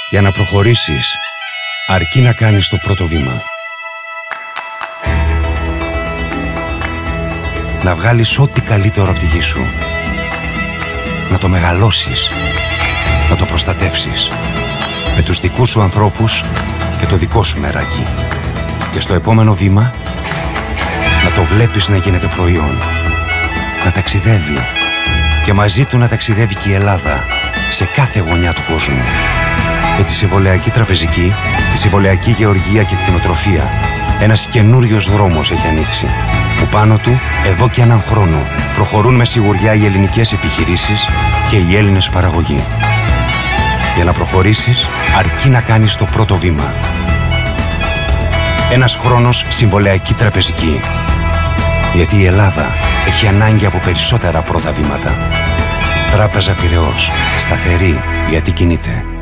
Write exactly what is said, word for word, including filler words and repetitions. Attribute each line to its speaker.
Speaker 1: Για να προχωρήσεις, αρκεί να κάνεις το πρώτο βήμα. Να βγάλεις ό,τι καλύτερο από τη γη σου. Να το μεγαλώσεις. Να το προστατεύσεις. Με τους δικούς σου ανθρώπους και το δικό σου νεράκι. Και στο επόμενο βήμα, να το βλέπεις να γίνεται προϊόν. Να ταξιδεύει. Και μαζί του να ταξιδεύει και η Ελλάδα σε κάθε γωνιά του κόσμου. Με τη Συμβολεακή Τραπεζική, τη Συμβολεακή Γεωργία και Κτηνοτροφία, ένας καινούριος δρόμος έχει ανοίξει, που πάνω του, εδώ και έναν χρόνο, προχωρούν με σιγουριά οι ελληνικές επιχειρήσεις και οι Έλληνες παραγωγοί. Για να προχωρήσεις, αρκεί να κάνεις το πρώτο βήμα. Ένας χρόνος Συμβολεακή Τραπεζική. Γιατί η Ελλάδα έχει ανάγκη από περισσότερα πρώτα βήματα. Τράπεζα Πειραιώς. Σταθερή γιατί κινείται.